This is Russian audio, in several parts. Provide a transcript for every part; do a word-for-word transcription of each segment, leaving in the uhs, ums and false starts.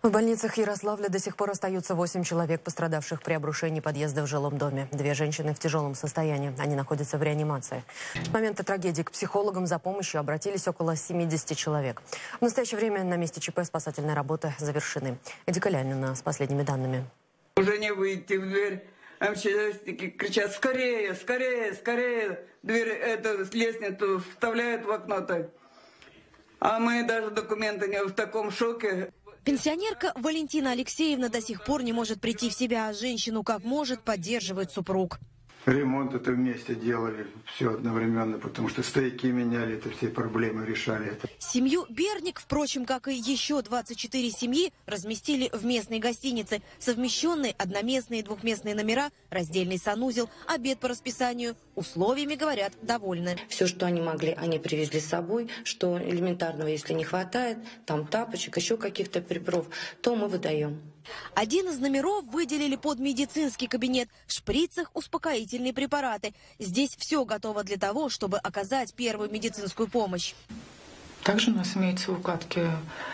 В больницах Ярославля до сих пор остаются восемь человек, пострадавших при обрушении подъезда в жилом доме. Две женщины в тяжелом состоянии. Они находятся в реанимации. С момента трагедии к психологам за помощью обратились около семидесяти человек. В настоящее время на месте ЧП спасательные работы завершены. Эдика Лянина с последними данными. Уже не выйти в дверь. МЧСники кричат: скорее, скорее, скорее. Дверь, эту лестницу вставляют в окно-то. А мы даже документы не в таком шоке. Пенсионерка Валентина Алексеевна до сих пор не может прийти в себя, а женщину как может поддерживает супруг. Ремонт это вместе делали, все одновременно, потому что стояки меняли, это все проблемы решали. Семью Берник, впрочем, как и еще двадцать четыре семьи, разместили в местной гостинице. Совмещенные одноместные и двухместные номера, раздельный санузел, обед по расписанию. Условиями, говорят, довольны. Все, что они могли, они привезли с собой. Что элементарного, если не хватает, там тапочек, еще каких-то приборов, то мы выдаем. Один из номеров выделили под медицинский кабинет. В шприцах успокоительные препараты. Здесь все готово для того, чтобы оказать первую медицинскую помощь. Также у нас имеются в укладке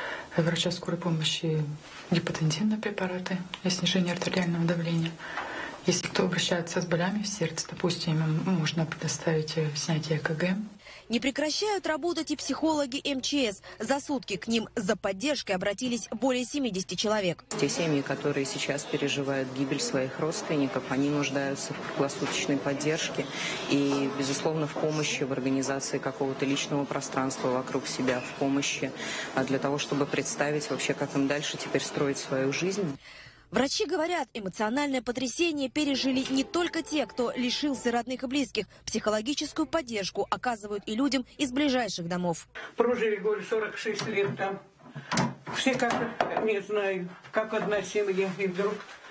врача скорой помощи гипотензивные препараты для снижения артериального давления. Если кто обращается с болями в сердце, допустим, можно предоставить снятие ЭКГ. Не прекращают работать и психологи МЧС. За сутки к ним за поддержкой обратились более семидесяти человек. Те семьи, которые сейчас переживают гибель своих родственников, они нуждаются в круглосуточной поддержке и, безусловно, в помощи в организации какого-то личного пространства вокруг себя, в помощи для того, чтобы представить вообще, как им дальше теперь строить свою жизнь. Врачи говорят, эмоциональное потрясение пережили не только те, кто лишился родных и близких. Психологическую поддержку оказывают и людям из ближайших домов. Прожили, говорю, сорок шесть лет там. Все как, не знаю, как одна семья, и вдруг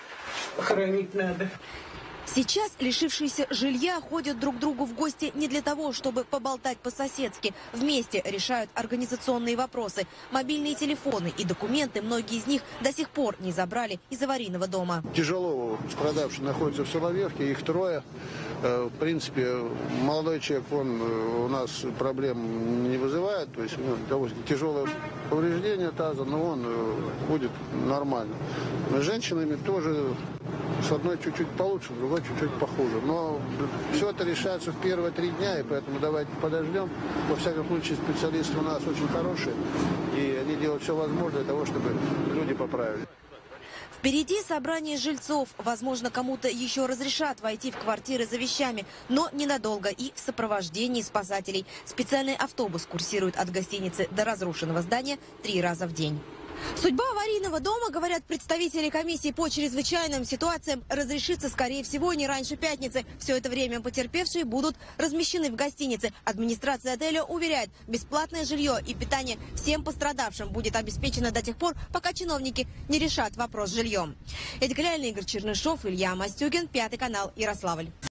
хоронить надо. Сейчас лишившиеся жилья ходят друг к другу в гости не для того, чтобы поболтать по-соседски. Вместе решают организационные вопросы. Мобильные телефоны и документы, многие из них до сих пор не забрали из аварийного дома. Тяжело страдавшие находятся в Соловьевке, их трое. В принципе, молодой человек, он у нас проблем не вызывает, то есть ну, тяжелое повреждение таза, но он будет нормально. С женщинами тоже с одной чуть-чуть получше, с другой чуть-чуть похуже. Но все это решается в первые три дня, и поэтому давайте подождем. Во всяком случае, специалисты у нас очень хорошие, и они делают все возможное для того, чтобы люди поправились. Впереди собрание жильцов. Возможно, кому-то еще разрешат войти в квартиры за вещами, но ненадолго и в сопровождении спасателей. Специальный автобус курсирует от гостиницы до разрушенного здания три раза в день. Судьба аварийного дома, говорят представители комиссии по чрезвычайным ситуациям, разрешится, скорее всего, не раньше пятницы. Все это время потерпевшие будут размещены в гостинице. Администрация отеля уверяет, бесплатное жилье и питание всем пострадавшим будет обеспечено до тех пор, пока чиновники не решат вопрос с жильем. Эдика Лянина, Игорь Чернышов, Илья Мастюгин, Пятый канал, Ярославль.